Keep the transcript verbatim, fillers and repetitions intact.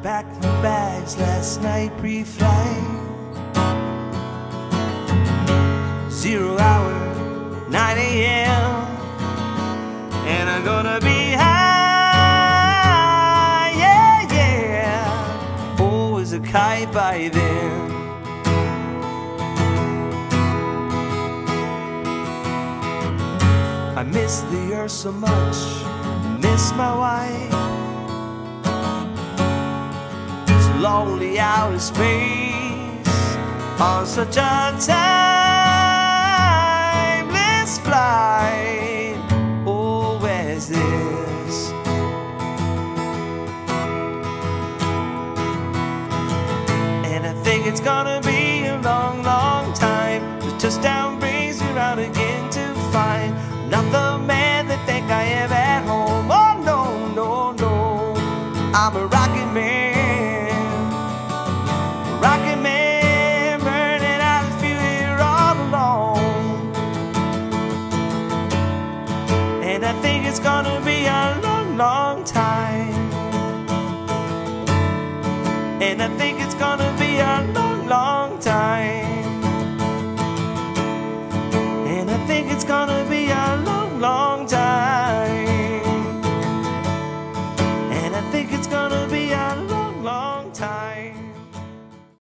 packed the bags last night pre-flight. Zero hour, nine A M and I'm gonna be high, yeah, yeah. Oh, as a kite by then. I miss the earth so much, miss my wife. It's lonely out in space on such a timeless flight. Oh, where's this? And I think it's gonna be a long, long time. The touchdown brings me round again to find not the man they think I am at home. Oh no, no, no, I'm a rocket man, a rocket man, burning out the fuel here all alone. And I think it's gonna be a long, long time. And I think it's gonna be